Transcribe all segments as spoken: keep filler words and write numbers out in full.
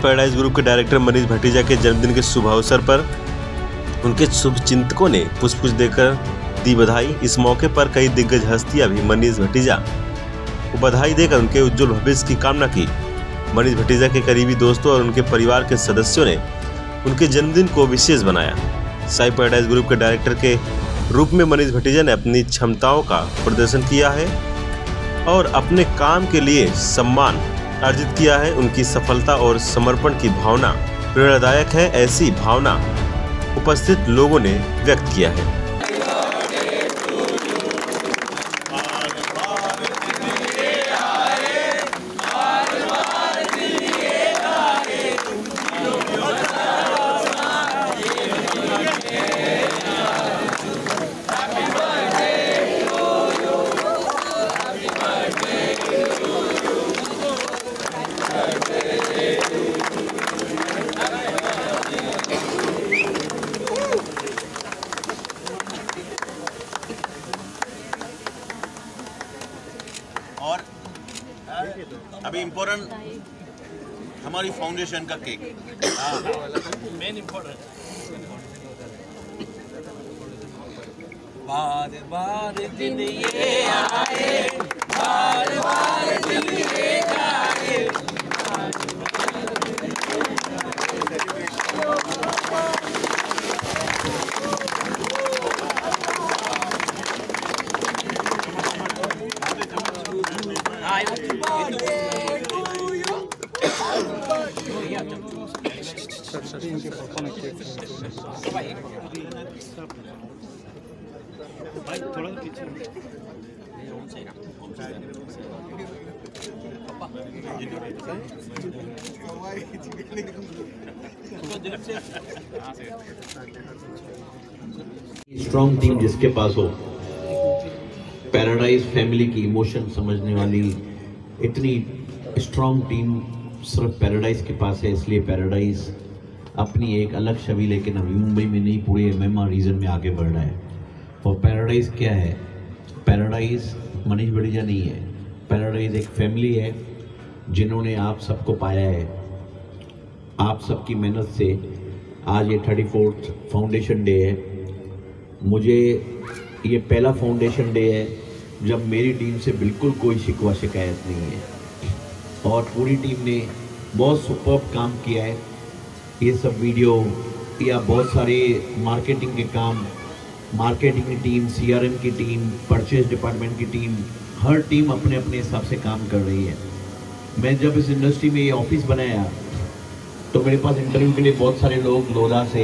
Paradise group के director Manish Bhatija के जन्मदिन के शुभ अवसर पर उनके शुभ चिंतकों ने पुष्प देकर दी बधाई। इस मौके पर कई दिग्गज हस्तियां भी मनीष भतीजा को बधाई देकर उनके उज्जवल भविष्य की कामना की। मनीष भतीजा के करीबी दोस्तों और उनके परिवार के सदस्यों ने उनके जन्मदिन को विशेष बनाया। साई पैराडाइज ग्रुप के डायरेक्टर के रूप में मनीष भतीजा ने अपनी क्षमताओं का प्रदर्शन किया है और अपने काम के लिए सम्मान अर्जित किया है। उनकी सफलता और समर्पण की भावना प्रेरणादायक है, ऐसी भावना उपस्थित लोगों ने व्यक्त किया है। और अभी इम्पोर्टेंट हमारी फाउंडेशन का केक मेन इम्पोर्टेंट। बार बार दिन ये आए, बार बार दिन ये आए। स्ट्रॉन्ग टीम जिसके पास हो, पैराडाइज फैमिली की इमोशन समझने वाली इतनी स्ट्रॉन्ग टीम सिर्फ पैराडाइज के पास है। इसलिए पैराडाइज अपनी एक अलग छवि लेकिन अभी मुंबई में नहीं, पूरे एमएमआर रीजन में आगे बढ़ रहा है। और पैराडाइज क्या है? पैराडाइज मनीष भतीजा नहीं है, पैराडाइज एक फैमिली है जिन्होंने आप सबको पाया है। आप सबकी मेहनत से आज ये थर्टी फोर्थ फाउंडेशन डे है। मुझे ये पहला फाउंडेशन डे है जब मेरी टीम से बिल्कुल कोई शिकवा शिकायत नहीं है और पूरी टीम ने बहुत सुपर्ब काम किया है। ये सब वीडियो या बहुत सारे मार्केटिंग के काम, मार्केटिंग की टीम, सीआरएम की टीम, परचेज डिपार्टमेंट की टीम, हर टीम अपने अपने हिसाब से काम कर रही है। मैं जब इस इंडस्ट्री में ये ऑफिस बनाया तो मेरे पास इंटरव्यू के लिए बहुत सारे लोग लोधा से,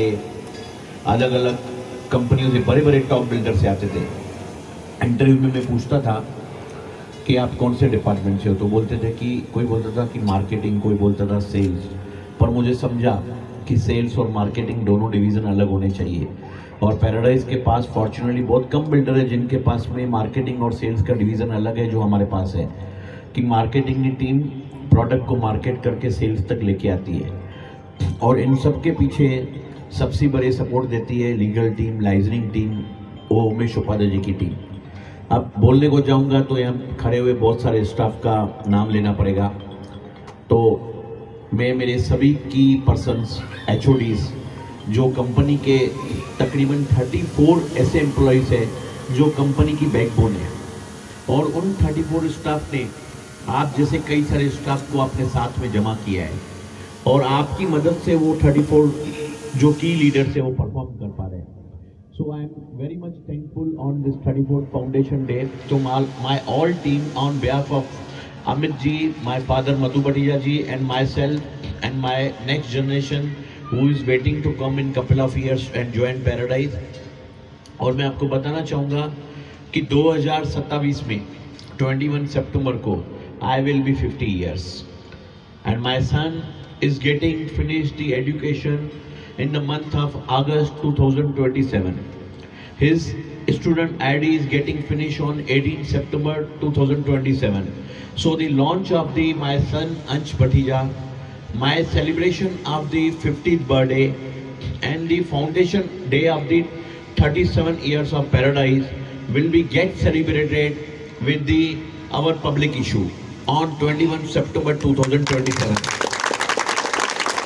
अलग अलग कंपनियों से, बड़े बड़े टॉप बिल्डर से आते थे। इंटरव्यू में मैं पूछता था कि आप कौन से डिपार्टमेंट से हो, तो बोलते थे कि कोई बोलता था कि मार्केटिंग, कोई बोलता था सेल्स। पर मुझे समझा कि सेल्स और मार्केटिंग दोनों डिवीज़न अलग होने चाहिए। और पैराडाइज के पास फॉर्चुनेटली बहुत कम बिल्डर है जिनके पास में मार्केटिंग और सेल्स का डिवीज़न अलग है, जो हमारे पास है कि मार्केटिंग की टीम प्रोडक्ट को मार्केट करके सेल्स तक लेके आती है। और इन सब के पीछे सबसे बड़े सपोर्ट देती है लीगल टीम, लाइसेंसिंग टीम, वो उमेश उपाध्याय जी की टीम। अब बोलने को जाऊंगा तो यहाँ खड़े हुए बहुत सारे स्टाफ का नाम लेना पड़ेगा, तो मैं मेरे सभी की पर्सन्स, एच ओ डीज, जो कंपनी के तकरीबन चौंतीस ऐसे एम्प्लॉयज़ हैं जो कंपनी की बैकबोन है, और उन चौंतीस स्टाफ ने आप जैसे कई सारे स्टाफ को अपने साथ में जमा किया है और आपकी मदद से वो चौंतीस जो की लीडर्स है वो परफॉर्म कर पा रहे हैं। So I am very much thankful on this thirty fourth foundation day to my all team on behalf of Amit ji, my father Madhu Bhatija ji, and myself and my next generation who is waiting to come in couple of years and join Paradise। और मैं आपको बताना चाहूँगा कि दो हज़ार सत्ताईस में इक्कीस सितंबर को I will be fifty years and my son is getting finished the education in the month of August two thousand twenty-seven. His student I D is getting finished on eighteenth September two thousand twenty-seven. So the launch of the my son Ansh Bhatija, my celebration of the fiftieth birthday and the foundation day of the thirty-seven years of Paradise will be get celebrated with the our public issue on twenty-first September two thousand twenty-seven.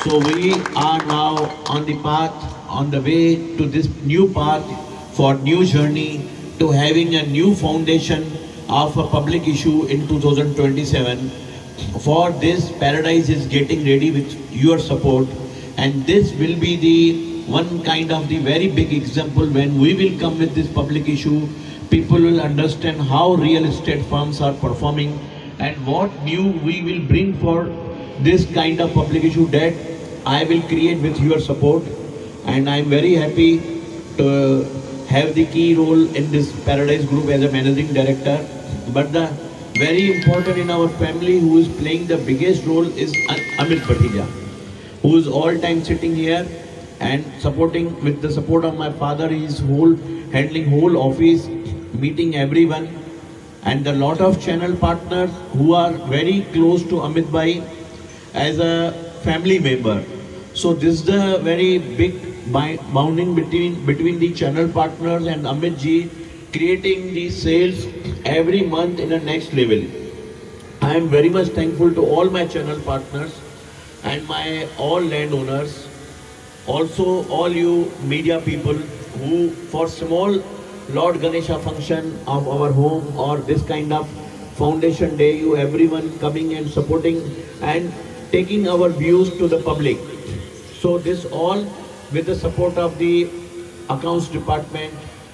So we are now on the path, on the way to this new path for new journey to having a new foundation of a public issue in two thousand twenty-seven. For this, Paradise is getting ready with your support, and this will be the one kind of the very big example. When we will come with this public issue, people will understand how real estate firms are performing and what new we will bring for this kind of public issue that I will create with your support. And I am very happy to have the key role in this Paradise Group as a managing director. But the very important in our family who is playing the biggest role is Amit Bhatija, who is all time sitting here and supporting with the support of my father. He is whole handling whole office, meeting everyone, and a lot of channel partners who are very close to Amit Bhai as a family member. So this is the very big bounding between between the channel partners and Amit ji, creating the sales every month in the next level. I am very much thankful to all my channel partners and my all landowners, also all you media people who for small Lord Ganesha function of our home or this kind of foundation day, you everyone coming and supporting and taking our views to the public. So this all with the support of the accounts department,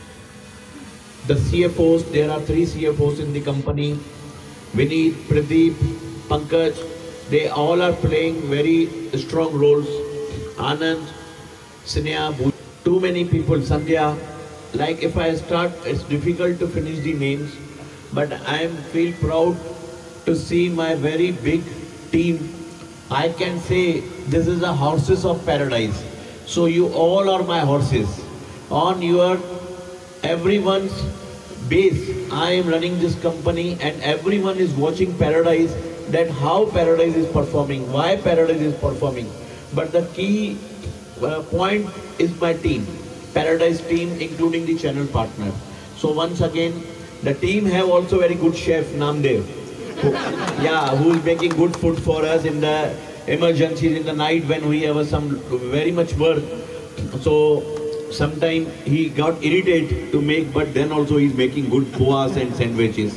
the C F Os, there are three C F Os in the company, Vineet, Pradeep, Pankaj, they all are playing very strong roles. Anand, Sneha, too many people, Sandhya. Like if I start, it's difficult to finish the names, but I feel proud to see my very big team. I can say this is a horses of Paradise. So you all are my horses. On your everyone's base, I am running this company and everyone is watching Paradise, that how Paradise is performing, why Paradise is performing. But the key uh, point is my team, Paradise team, including the channel partner. So once again, the team have also very good chef, Namdev. Who, yeah, who is making good food for us in the emergencies in the night when we have some very much work. So sometimes he got irritated to make, but then also he's making good poas and sandwiches.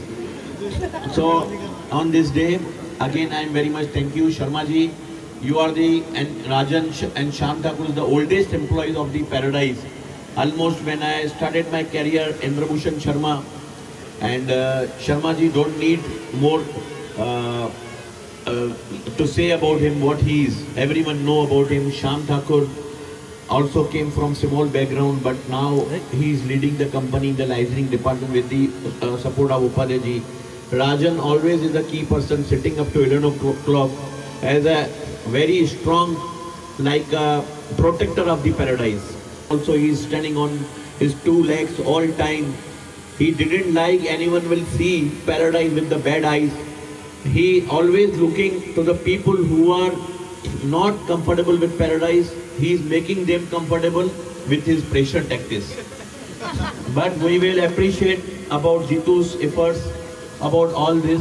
So on this day, again I am very much thank you, Sharma ji. You are the, and Rajan and Shyam Thakur is the oldest employees of the Paradise. Almost when I started my career, Indrabhushan Sharma, and uh, Sharma ji don't need more uh, uh, to say about him what he is. Everyone know about him. Shyam Thakur also came from small background, but now he is leading the company in the licensing department with the uh, support of Upadhyay ji. Rajan always is the key person, sitting up to eleven o'clock as a very strong, like a protector of the Paradise. Also he is standing on his two legs all time. He didn't like anyone will see Paradise with the bad eyes. He always looking to the people who are not comfortable with Paradise. He is making them comfortable with his pressure tactics. But we will appreciate about Jitu's efforts about all this.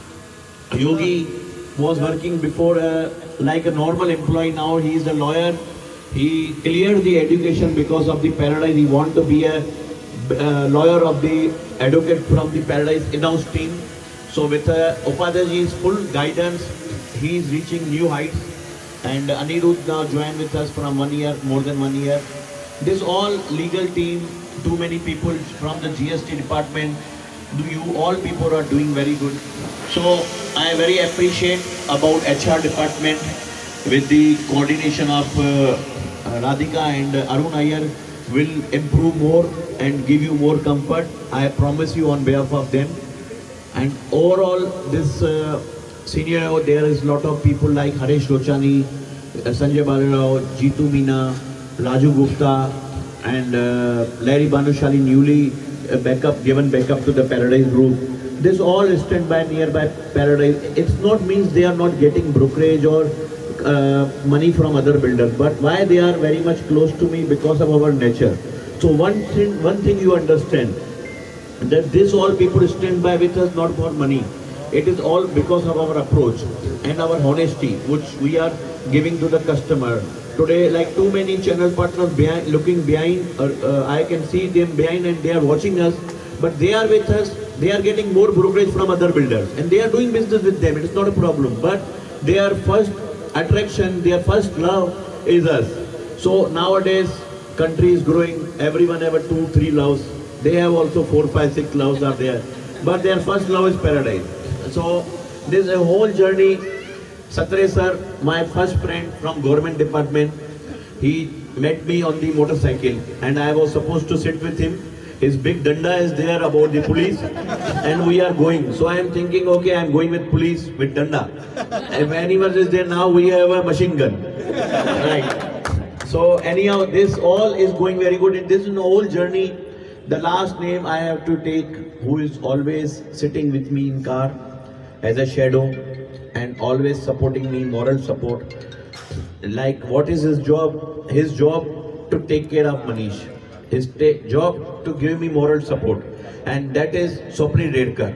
Yogi was working before uh, like a normal employee. Now he is a lawyer. He cleared the education because of the Paradise. He want to be a uh, lawyer of the advocate from the Paradise in-house team. So with uh, Upadhyay ji's full guidance, he is reaching new heights. And Anirudh now joined with us from one year, more than one year. This all legal team, too many people from the G S T department. You all people are doing very good. So I very appreciate about H R department with the coordination of uh, Radhika and uh, Arun Iyer will improve more and give you more comfort. I promise you on behalf of them. And overall, this uh, senior, there is a lot of people like Harish Rochani, uh, Sanjay Balarao, Jitu Meena, Raju Gupta, and uh, Larry Banushali, newly uh, backup, given backup to the Paradise Group. This all stand by nearby Paradise. It's not means they are not getting brokerage or uh, money from other builders, but why they are very much close to me because of our nature. So one thing, one thing you understand, that this all people stand by with us not for money. it is all because of our approach and our honesty, which we are giving to the customer. Today, like too many channel partners behind, looking behind, uh, uh, I can see them behind and they are watching us, but they are with us, they are getting more brokerage from other builders and they are doing business with them, it is not a problem. But their first attraction, their first love is us. So nowadays, country is growing, everyone have a two, three loves. They have also four, five, six loves are there. But their first love is paradise. So this is a whole journey. Satre sir, my first friend from government department, he met me on the motorcycle and I was supposed to sit with him. His big danda is there about the police and we are going. So I am thinking, okay, I am going with police, with danda. If anyone is there now, we have a machine gun. Right. So anyhow, this all is going very good. And this is an whole journey. The last name I have to take, who is always sitting with me in car as a shadow and always supporting me, moral support. Like, what is his job? His job to take care of Manish. His job to give me moral support. And that is Swapnil Redkar.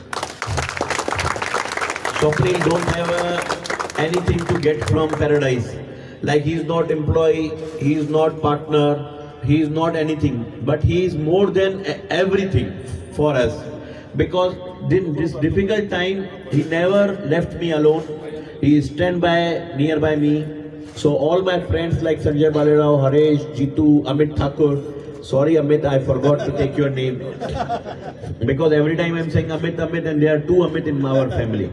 Swapnil don't have uh, anything to get from paradise. Like, he is not employee, he is not partner, he is not anything. But he is more than everything for us. Because in this difficult time, he never left me alone. He stand by, nearby me. So all my friends like Sanjay Balerao, Haresh, Jitu, Amit Thakur. Sorry Amit, I forgot to take your name. Because every time I'm saying Amit, Amit, and there are two Amit in our family.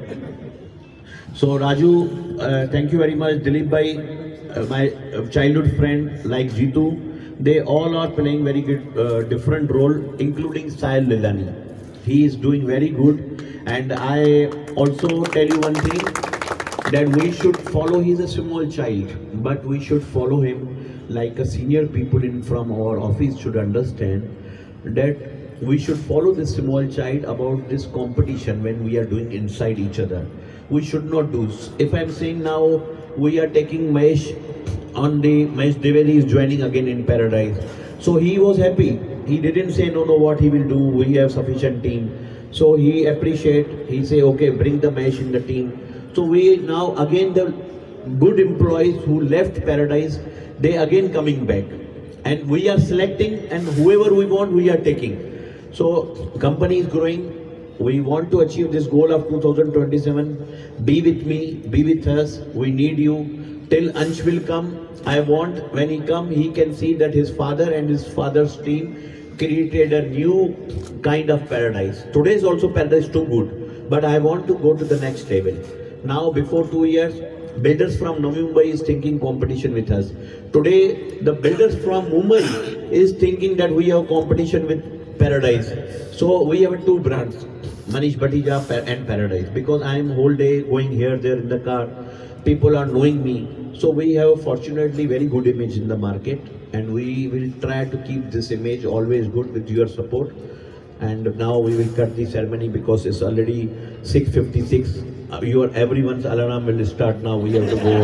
So Raju, uh, thank you very much. Dilip Bhai, uh, my childhood friend like Jitu. They all are playing very good, uh, different role, including Sahil Lilani. He is doing very good, and I also tell you one thing, that we should follow. He is a small child, but we should follow him like a senior people in from our office should understand that we should follow this small child about this competition when we are doing inside each other. We should not do. If I am saying now we are taking Mahesh on the Mahesh Dwivedi is joining again in Paradise, so he was happy. He didn't say no, no, what he will do, we have sufficient team. So he appreciate, he say, okay, bring the Mahesh in the team. So we now, again, the good employees who left Paradise, they again coming back. And we are selecting, and whoever we want, we are taking. So company is growing. We want to achieve this goal of two thousand twenty-seven. Be with me, be with us. We need you. Till Ansh will come, I want, when he come, he can see that his father and his father's team created a new kind of paradise. Today is also paradise too good, but I want to go to the next level. Now, before two years, builders from Navi Mumbai is thinking competition with us. Today, the builders from Mumbai is thinking that we have competition with Paradise. So we have two brands, Manish Bhatija and Paradise. Because I am whole day going here, there in the car, people are knowing me. So we have fortunately very good image in the market, and we will try to keep this image always good with your support. And now we will cut the ceremony because it's already six fifty-six. Uh, your everyone's alarm will start now. We have to go.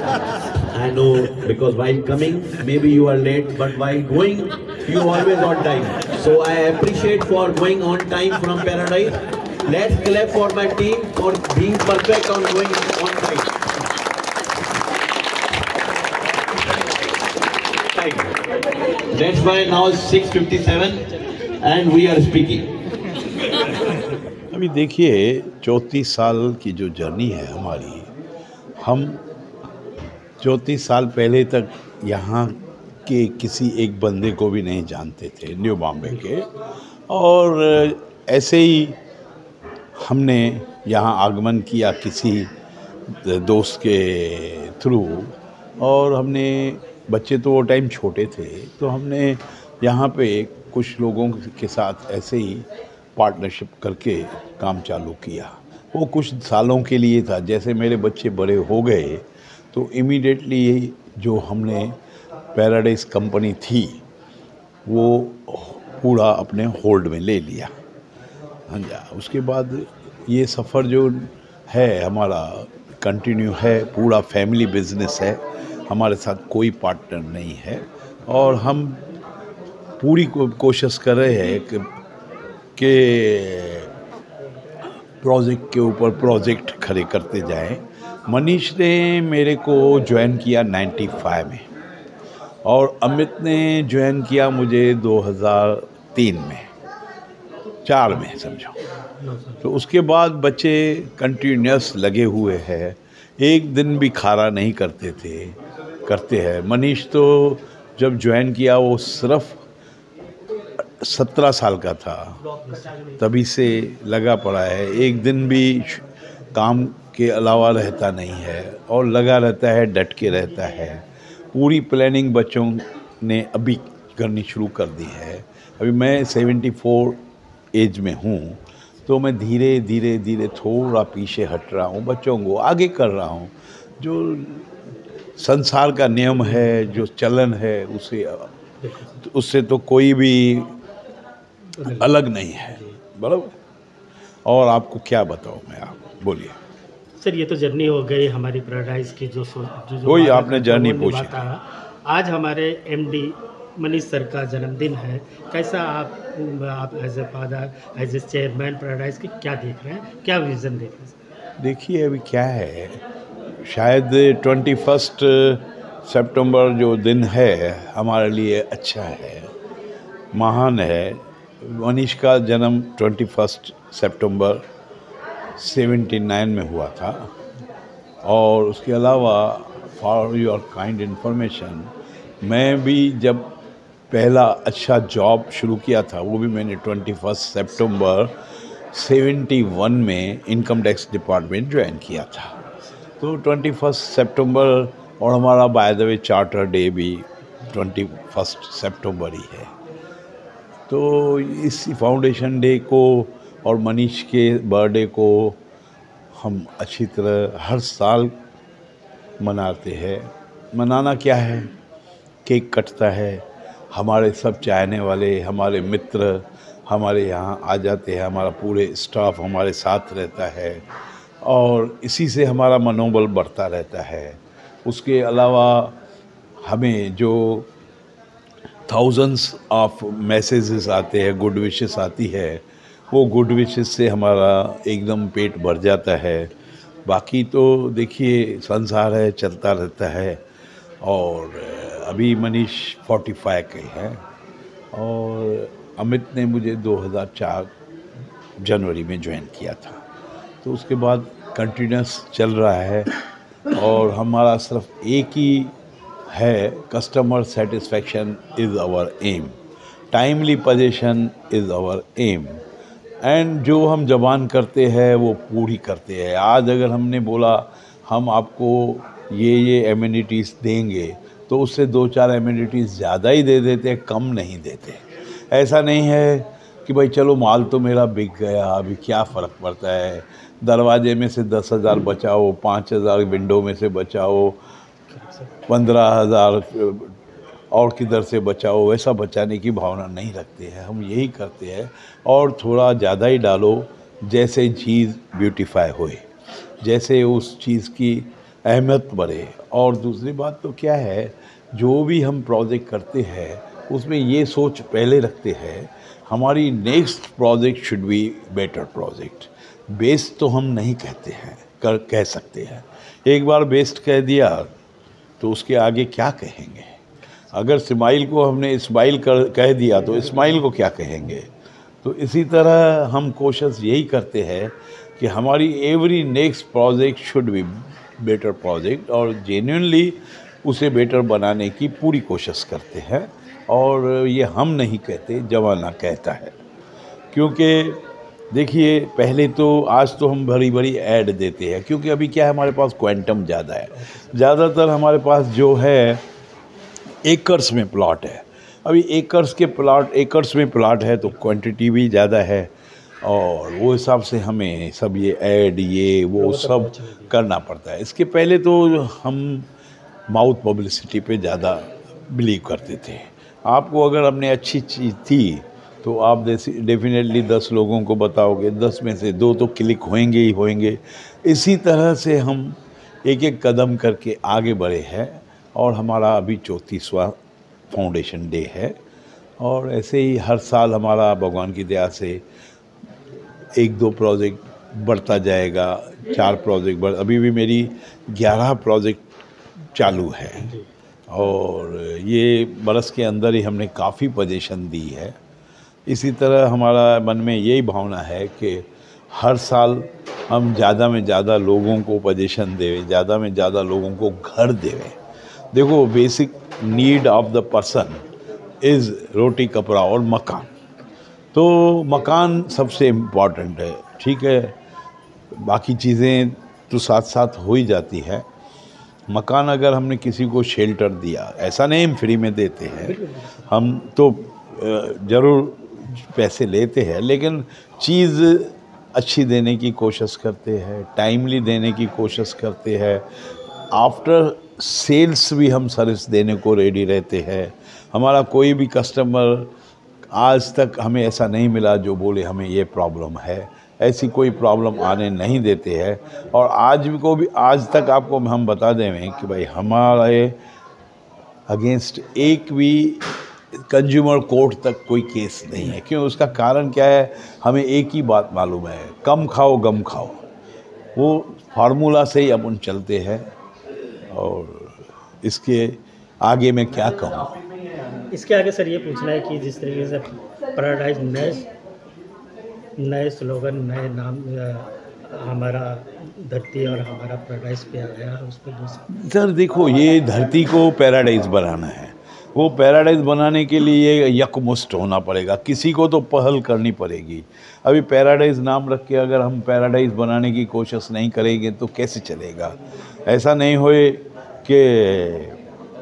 I know, because while coming, maybe you are late, but while going, you always on time. So I appreciate for going on time from Paradise. Let's clap for my team for being perfect on going on time. That's why now it's six fifty-seven and we are speaking. अभी देखिए चौंतीस साल की जो journey है हमारी, हम चौंतीस साल पहले तक यहाँ के किसी एक बंदे को भी नहीं जानते थे न्यू बॉम्बे के, और ऐसे ही हमने यहाँ आगमन किया किसी दोस्त के थ्रू, और हमने बच्चे तो वो टाइम छोटे थे, तो हमने यहाँ पे कुछ लोगों के साथ ऐसे ही पार्टनरशिप करके काम चालू किया। वो कुछ सालों के लिए था। जैसे मेरे बच्चे बड़े हो गए तो इमीडिएटली जो हमने पैराडाइज कंपनी थी वो पूरा अपने होल्ड में ले लिया। हाँ जी, उसके बाद ये सफ़र जो है हमारा कंटिन्यू है, पूरा फैमिली बिजनेस है, हमारे साथ कोई पार्टनर नहीं है, और हम पूरी को, कोशिश कर रहे हैं कि, कि प्रोजेक्ट के ऊपर प्रोजेक्ट खड़े करते जाएं। मनीष ने मेरे को ज्वाइन किया पचानवे में और अमित ने ज्वाइन किया मुझे दो हज़ार तीन में, चार में समझो। तो उसके बाद बच्चे कंटिन्यूस लगे हुए हैं, एक दिन भी खारा नहीं करते थे, करते हैं। मनीष तो जब ज्वाइन किया वो सिर्फ सत्रह साल का था, तभी से लगा पड़ा है, एक दिन भी काम के अलावा रहता नहीं है और लगा रहता है, डट के रहता है। पूरी प्लानिंग बच्चों ने अभी करनी शुरू कर दी है। अभी मैं चौहत्तर एज में हूँ, तो मैं धीरे धीरे धीरे थोड़ा पीछे हट रहा हूँ, बच्चों को आगे कर रहा हूँ। जो संसार का नियम है, जो चलन है, उसे उससे तो कोई भी अलग नहीं है, बराबर। और आपको क्या बताऊँ मैं, आप बोलिए। सर ये तो जर्नी हो गई हमारी पैराडाइज की, जो जो, जो वही आपने जर्नी पूछी। आज हमारे एमडी मनीष सर का जन्मदिन है, कैसा आप आप as a father, as a chairman paradise की क्या देख रहे हैं, क्या विज़न देख रहे हैं? देखिए अभी क्या है, शायद ट्वेंटी फर्स्ट सितंबर जो दिन है हमारे लिए अच्छा है, महान है। मनीष का जन्म ट्वेंटी फर्स्ट सितंबर सेवेंटी नाइन में हुआ था। और उसके अलावा फॉर योर काइंड इन्फॉर्मेशन, मैं भी जब पहला अच्छा जॉब शुरू किया था, वो भी मैंने ट्वेंटी फर्स्ट सितंबर सेवेंटी वन में इनकम टैक्स डिपार्टमेंट ज्वाइन किया था। तो ट्वेंटी फर्स्ट सितंबर, और हमारा by the way charter day भी ट्वेंटी फर्स्ट सितंबर ही है। तो इस फाउंडेशन डे को और मनीष के बर्थडे को हम अच्छी तरह हर साल मनाते हैं। मनाना क्या है, केक कटता है, हमारे सब चाहने वाले, हमारे मित्र हमारे यहाँ आ जाते हैं, हमारा पूरे स्टाफ हमारे साथ रहता है और इसी से हमारा मनोबल बढ़ता रहता है। उसके अलावा हमें जो थाउजेंड्स ऑफ मैसेजेस आते हैं, गुड विशेस आती है, वो गुड विशेस से हमारा एकदम पेट भर जाता है। बाकी तो देखिए संसार है, चलता रहता है। और अभी मनीष पैंतालीस के हैं और अमित ने मुझे दो हज़ार चार जनवरी में ज्वाइन किया था। तो उसके बाद कंटिन्यूस चल रहा है और हमारा सिर्फ एक ही है, customer satisfaction is our aim, timely position is our aim. And जो हम जबान करते हैं वो पूरी करते हैं। आज अगर हमने बोला हम आपको ये ये एमिनिटीज़ देंगे, तो उससे दो चार एमिनिटीज़ ज़्यादा ही दे देते हैं, कम नहीं देते। ऐसा नहीं है कि भाई चलो माल तो मेरा बिक गया, अभी क्या फ़र्क पड़ता है, दरवाजे में से दस हज़ार बचाओ, पाँच हज़ार विंडो में से बचाओ, पंद्रह हज़ार और किधर से बचाओ, वैसा बचाने की भावना नहीं रखते हैं। हम यही करते हैं और थोड़ा ज़्यादा ही डालो, जैसे चीज़ ब्यूटीफाई होए, जैसे उस चीज़ की अहमियत बढ़े। और दूसरी बात तो क्या है, जो भी हम प्रोजेक्ट करते हैं उसमें ये सोच पहले रखते हैं, हमारी next project should be better project. Best तो हम नहीं कहते हैं, कर कह सकते हैं। एक बार बेस्ट कह दिया तो उसके आगे क्या कहेंगे। अगर स्माइल को हमने स्माइल कर कह दिया तो स्माइल को क्या कहेंगे। तो इसी तरह हम कोशिश यही करते हैं कि हमारी every next project should be better project, और जेन्युइनली उसे बेटर बनाने की पूरी कोशिश करते हैं। और ये हम नहीं कहते, ज़माना कहता है। क्योंकि देखिए पहले तो, आज तो हम भरी भरी ऐड देते हैं, क्योंकि अभी क्या है, हमारे पास क्वांटम ज़्यादा है। ज़्यादातर हमारे पास जो है एकर्स में प्लॉट है। अभी एकर्स के प्लॉट एकर्स में प्लॉट है तो क्वांटिटी भी ज़्यादा है, और वो हिसाब से हमें सब ये ऐड ये वो सब करना पड़ता है। इसके पहले तो हम माउथ पब्लिसिटी पे ज़्यादा बिलीव करते थे। आपको अगर हमने अच्छी चीज़ थी तो आप डेफिनेटली दस लोगों को बताओगे, दस में से दो तो क्लिक होंगे ही होंगे। इसी तरह से हम एक एक कदम करके आगे बढ़े हैं और हमारा अभी चौंतीसवां फाउंडेशन डे है। और ऐसे ही हर साल हमारा भगवान की दया से एक दो प्रोजेक्ट बढ़ता जाएगा। चार प्रोजेक्ट बढ़, अभी भी मेरी ग्यारह प्रोजेक्ट चालू है और ये बरस के अंदर ही हमने काफ़ी पोजीशन दी है। इसी तरह हमारा मन में यही भावना है कि हर साल हम ज़्यादा में ज़्यादा लोगों को पोजीशन दें, ज़्यादा में ज़्यादा लोगों को घर देवें। देखो, basic need of the person is रोटी कपड़ा और मकान। तो मकान सबसे इम्पॉर्टेंट है, ठीक है, बाकी चीज़ें तो साथ साथ हो ही जाती है। मकान अगर हमने किसी को शेल्टर दिया, ऐसा नहीं हम फ्री में देते हैं, हम तो ज़रूर पैसे लेते हैं, लेकिन चीज़ अच्छी देने की कोशिश करते हैं, टाइमली देने की कोशिश करते हैं। आफ्टर सेल्स भी हम सर्विस देने को रेडी रहते हैं। हमारा कोई भी कस्टमर आज तक हमें ऐसा नहीं मिला जो बोले हमें ये प्रॉब्लम है, ऐसी कोई प्रॉब्लम आने नहीं देते हैं। और आज भी को भी आज तक आपको हम बता दें कि भाई हमारे अगेंस्ट एक भी कंज्यूमर कोर्ट तक कोई केस नहीं है। क्यों? उसका कारण क्या है? हमें एक ही बात मालूम है, कम खाओ गम खाओ, वो फार्मूला से ही अपन चलते हैं। और इसके आगे मैं क्या कहूँ? इसके आगे सर ये पूछना है कि जिस तरीके से पैराडाइज नए नए स्लोगन, नए नाम अ, हमारा धरती और हमारा पैराडाइज पे आ गया, उस पर दूसरा सर देखो, ये धरती को पैराडाइज बनाना है। वो पैराडाइज बनाने के लिए यकमुष्ट होना पड़ेगा, किसी को तो पहल करनी पड़ेगी। अभी पैराडाइज नाम रख के अगर हम पैराडाइज बनाने की कोशिश नहीं करेंगे तो कैसे चलेगा? ऐसा नहीं होए कि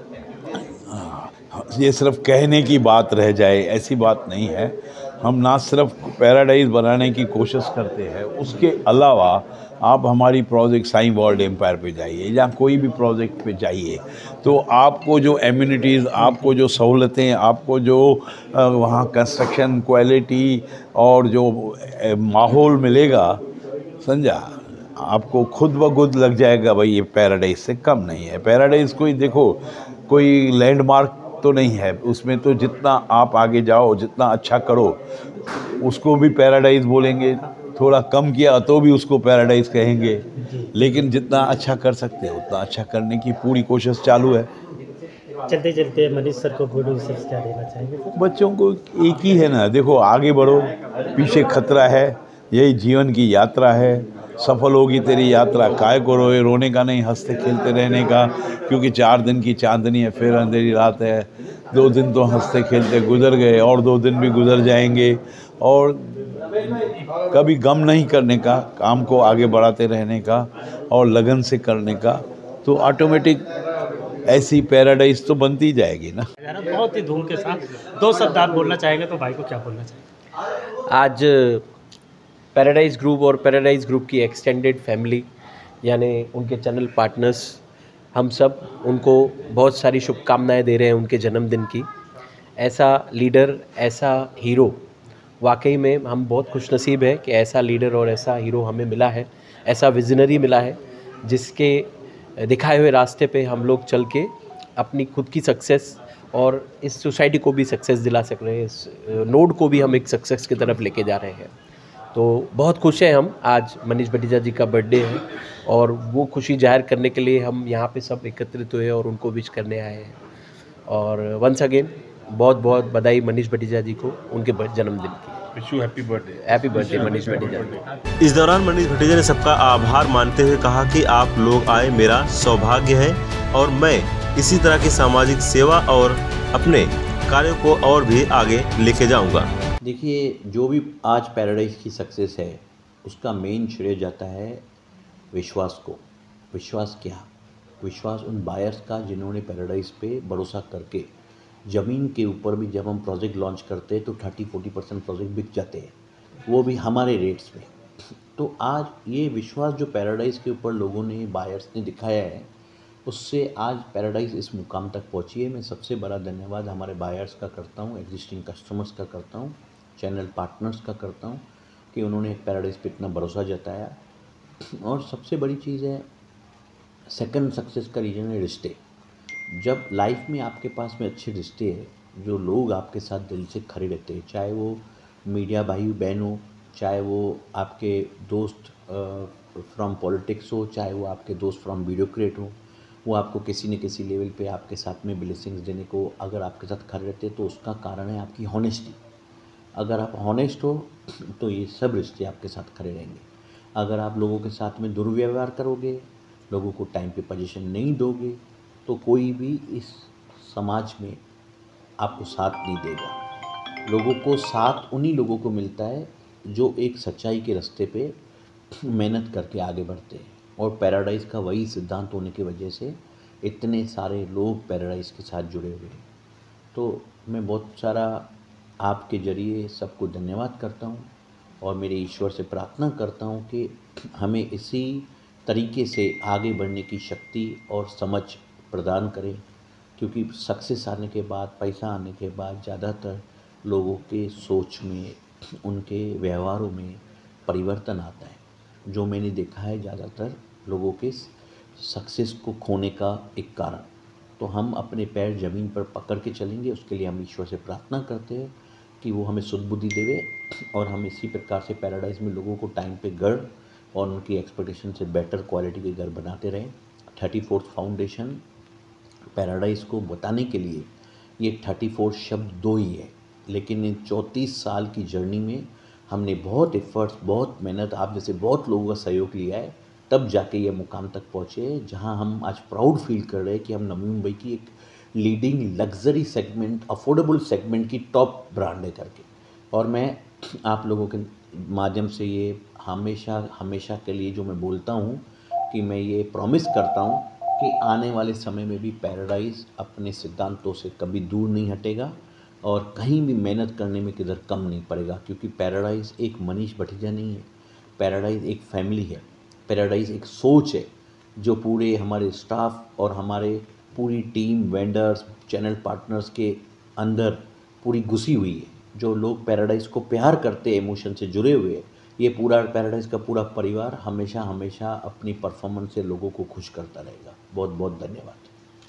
ये सिर्फ कहने की बात रह जाए, ऐसी बात नहीं है। हम ना सिर्फ पैराडाइज बनाने की कोशिश करते हैं, उसके अलावा आप हमारी प्रोजेक्ट साईं वर्ल्ड एम्पायर पे जाइए या कोई भी प्रोजेक्ट पे जाइए, तो आपको जो एम्यूनिटीज़, आपको जो सहूलतें, आपको जो वहाँ कंस्ट्रक्शन क्वालिटी और जो माहौल मिलेगा, समझा, आपको खुद ब खुद लग जाएगा भाई ये पैराडाइज से कम नहीं है। पैराडाइज कोई देखो कोई लैंडमार्क तो नहीं है, उसमें तो जितना आप आगे जाओ, जितना अच्छा करो, उसको भी पैराडाइज बोलेंगे। थोड़ा कम किया तो भी उसको पैराडाइज कहेंगे, लेकिन जितना अच्छा कर सकते हैं उतना अच्छा करने की पूरी कोशिश चालू है। चलते चलते मनीष सर को गुड विशेष क्या देना चाहेंगे? बच्चों को एक ही है ना, देखो आगे बढ़ो, पीछे खतरा है, यही जीवन की यात्रा है। सफल होगी तेरी यात्रा, काय को रोए, रोने का नहीं, हंसते खेलते रहने का, क्योंकि चार दिन की चांदनी है, फिर अंधेरी रात है। दो दिन तो हंसते खेलते गुजर गए और दो दिन भी गुजर जाएंगे। और कभी गम नहीं करने का, काम को आगे बढ़ाते रहने का और लगन से करने का, तो ऑटोमेटिक ऐसी पैराडाइज तो बनती जाएगी ना। बहुत ही धूम के साथ दो शब्द आप बोलना चाहेंगे तो भाई को क्या बोलना चाहेंगे? आज पैराडाइज ग्रुप और पैराडाइज ग्रुप की एक्सटेंडेड फैमिली यानी उनके चैनल पार्टनर्स, हम सब उनको बहुत सारी शुभकामनाएं दे रहे हैं उनके जन्मदिन की। ऐसा लीडर, ऐसा हीरो, वाकई में हम बहुत खुशनसीब है कि ऐसा लीडर और ऐसा हीरो हमें मिला है, ऐसा विजनरी मिला है, जिसके दिखाए हुए रास्ते पे हम लोग चल के अपनी खुद की सक्सेस और इस सोसाइटी को भी सक्सेस दिला सक रहे हैं, इस नोड को भी हम एक सक्सेस की तरफ लेके जा रहे हैं। तो बहुत खुश हैं हम। आज मनीष भटीजा जी का बर्थडे है और वो खुशी जाहिर करने के लिए हम यहाँ पे सब एकत्रित हुए और उनको विश करने आए हैं। और वंस अगेन बहुत बहुत बधाई मनीष भटीजा जी को उनके जन्मदिन की। Wish you happy birthday. Happy birthday Manish Bhatija ji. इस दौरान मनीष भटीजा ने सबका आभार मानते हुए कहा कि आप लोग आए मेरा सौभाग्य है और मैं इसी तरह की सामाजिक सेवा और अपने कार्यों को और भी आगे लेके जाऊंगा। देखिए, जो भी आज पैराडाइज की सक्सेस है उसका मेन श्रेय जाता है विश्वास को। विश्वास क्या? विश्वास उन बायर्स का जिन्होंने पैराडाइज पे भरोसा करके, ज़मीन के ऊपर भी जब हम प्रोजेक्ट लॉन्च करते हैं तो थर्टी फोर्टी परसेंट प्रोजेक्ट बिक जाते हैं, वो भी हमारे रेट्स पे। तो आज ये विश्वास जो पैराडाइज के ऊपर लोगों ने, बायर्स ने दिखाया है, उससे आज पैराडाइज इस मुकाम तक पहुंची है। मैं सबसे बड़ा धन्यवाद हमारे बायर्स का करता हूं, एग्जिस्टिंग कस्टमर्स का करता हूं, चैनल पार्टनर्स का करता हूं कि उन्होंने पैराडाइज पे इतना भरोसा जताया। और सबसे बड़ी चीज़ है, सेकंड सक्सेस का रीज़न है रिश्ते। जब लाइफ में आपके पास में अच्छे रिश्ते हैं, जो लोग आपके साथ दिल से खड़े रहते हैं, चाहे वो मीडिया भाई बहन हो, चाहे वो आपके दोस्त फ्रॉम पॉलिटिक्स हो, चाहे वो आपके दोस्त फ्रॉम ब्यूरोक्रेट हो, वो आपको किसी न किसी लेवल पे आपके साथ में ब्लेसिंग्स देने को अगर आपके साथ खड़े रहते तो उसका कारण है आपकी हॉनेस्टी। अगर आप हॉनेस्ट हो तो ये सब रिश्ते आपके साथ खड़े रहेंगे। अगर आप लोगों के साथ में दुर्व्यवहार करोगे, लोगों को टाइम पे पोजीशन नहीं दोगे, तो कोई भी इस समाज में आपको साथ नहीं देगा। लोगों को साथ उन्हीं लोगों को मिलता है जो एक सच्चाई के रास्ते पे मेहनत करके आगे बढ़ते हैं, और पैराडाइज़ का वही सिद्धांत होने की वजह से इतने सारे लोग पैराडाइज़ के साथ जुड़े हुए हैं। तो मैं बहुत सारा आपके ज़रिए सबको धन्यवाद करता हूँ और मेरे ईश्वर से प्रार्थना करता हूँ कि हमें इसी तरीके से आगे बढ़ने की शक्ति और समझ प्रदान करें, क्योंकि सक्सेस आने के बाद, पैसा आने के बाद ज़्यादातर लोगों के सोच में, उनके व्यवहारों में परिवर्तन आता है, जो मैंने देखा है ज़्यादातर लोगों के सक्सेस को खोने का एक कारण। तो हम अपने पैर ज़मीन पर पकड़ के चलेंगे, उसके लिए हम ईश्वर से प्रार्थना करते हैं कि वो हमें सुध-बुद्धि देवे और हम इसी प्रकार से पैराडाइज़ में लोगों को टाइम पे घर और उनकी एक्सपेक्टेशन से बेटर क्वालिटी के घर बनाते रहें। थर्टी फोर्थ फाउंडेशन पैराडाइज़ को बताने के लिए ये थर्टी फोर शब्द दो ही है, लेकिन इन चौंतीस साल की जर्नी में हमने बहुत एफर्ट्स, बहुत मेहनत, आप जैसे बहुत लोगों का सहयोग लिया है, तब जाके ये मुकाम तक पहुँचे जहाँ हम आज प्राउड फील कर रहे हैं कि हम नवी मुंबई की एक leading luxury segment, affordable segment की टॉप ब्रांड है करके। और मैं आप लोगों के माध्यम से ये हमेशा हमेशा के लिए जो मैं बोलता हूँ कि मैं ये प्रॉमिस करता हूँ कि आने वाले समय में भी पैराडाइज़ अपने सिद्धांतों से कभी दूर नहीं हटेगा और कहीं भी मेहनत करने में किधर कम नहीं पड़ेगा, क्योंकि पैराडाइज़ एक मनीष भटीजा नहीं है, पैराडाइज़ एक फैमिली है, पैराडाइज़ एक सोच है जो पूरे हमारे स्टाफ और हमारे पूरी टीम, वेंडर्स, चैनल पार्टनर्स के अंदर पूरी घुसी हुई है। जो लोग पैराडाइज़ को प्यार करते हैं, इमोशन से जुड़े हुए हैं, ये पूरा पैराडाइज़ का पूरा परिवार हमेशा हमेशा अपनी परफॉर्मेंस से लोगों को खुश करता रहेगा। बहुत बहुत धन्यवाद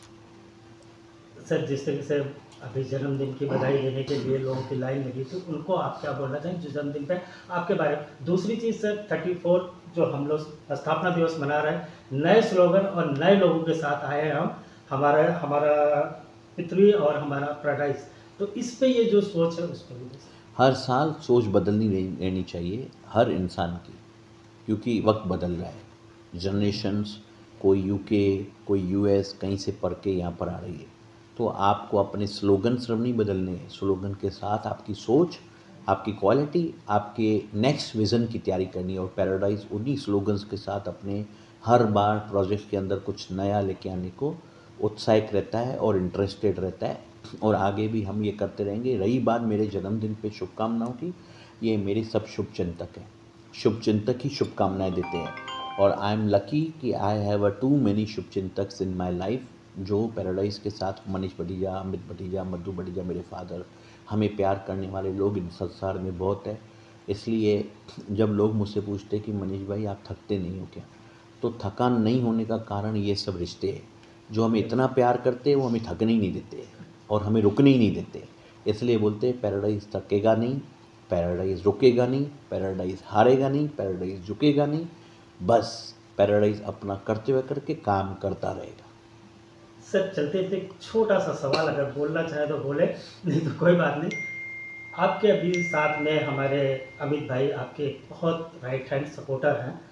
सर। जिस तरीके से अभी जन्मदिन की बधाई देने के लिए लोगों की लाइन लगी थी, उनको आप क्या बोलना चाहेंगे जो जन्मदिन पे आपके बारे में? दूसरी चीज़ सर, थर्टी फोर जो हम लोग स्थापना दिवस मना रहे हैं, नए स्लोगन और नए लोगों के साथ आए हैं हम, हमारा हमारा पृथ्वी और हमारा पैराडाइज़, तो इस पे ये जो सोच है उस पर हर साल सोच बदलनी रहनी चाहिए हर इंसान की, क्योंकि वक्त बदल रहा है। जनरेशन्स, कोई यूके, कोई यूएस, कहीं से पढ़ के यहाँ पर आ रही है, तो आपको अपने स्लोगन सिर्फ नहीं बदलने हैं, स्लोगन के साथ आपकी सोच, आपकी क्वालिटी, आपके नेक्स्ट विज़न की तैयारी करनी है। और पैराडाइज़ उन्हीं स्लोगन्स के साथ अपने हर बार प्रोजेक्ट के अंदर कुछ नया लेके आने को उत्साहित रहता है और इंटरेस्टेड रहता है, और आगे भी हम ये करते रहेंगे। रही बात मेरे जन्मदिन पे शुभकामनाओं की, ये मेरे सब शुभचिंतक हैं, शुभचिंतक ही शुभकामनाएं देते हैं, और आई एम लकी कि I have a too many शुभचिंतक्स इन माय लाइफ, जो पैराडाइज़ के साथ मनीष भटीजा, अमित भटीजा, मधु भटीजा, मेरे फादर, हमें प्यार करने वाले लोग इस संसार में बहुत है। इसलिए जब लोग मुझसे पूछते कि मनीष भाई आप थकते नहीं हो क्या, तो थकान नहीं होने का कारण ये सब रिश्ते हैं जो हमें इतना प्यार करते हैं, वो हमें थकने ही नहीं देते और हमें रुकने ही नहीं देते। इसलिए बोलते हैं पैराडाइज़ थकेगा नहीं, पैराडाइज़ रुकेगा नहीं, पैराडाइज़ हारेगा नहीं, पैराडाइज़ झुकेगा नहीं, बस पैराडाइज़ अपना कर्तव्य करके काम करता रहेगा। सर चलते थे छोटा सा सवाल, अगर बोलना चाहे तो बोले, नहीं तो कोई बात नहीं। आपके अभी साथ में हमारे अमित भाई आपके बहुत राइट हैंड सपोर्टर हैं।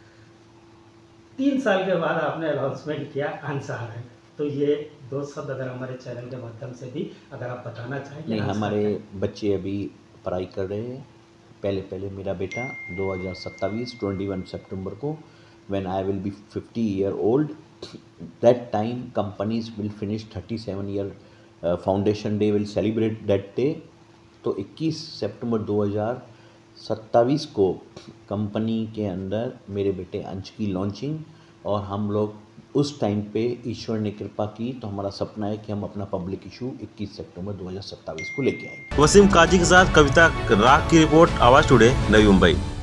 तीन साल के बाद आपने अनाउंसमेंट किया अंसार है, तो ये दो शब्द अगर हमारे चैनल के माध्यम से भी अगर आप बताना चाहें। नहीं, हमारे बच्चे अभी पढ़ाई कर रहे हैं। पहले पहले मेरा बेटा दो हज़ार सत्ताईस इक्कीस सितंबर को, when I will be fifty year old, that time companies will finish thirty seven year foundation day, will celebrate that day. तो इक्कीस सितंबर दो हज़ार सत्ताईस को कंपनी के अंदर मेरे बेटे अंश की लॉन्चिंग, और हम लोग उस टाइम पे ईश्वर ने कृपा की, तो हमारा सपना है कि हम अपना पब्लिक इशू इक्कीस सितंबर दो हज़ार सत्ताईस को लेके आएंगे। वसीम काजी के साथ कविता राग की रिपोर्ट, आवाज़ टुडे, नवी मुंबई।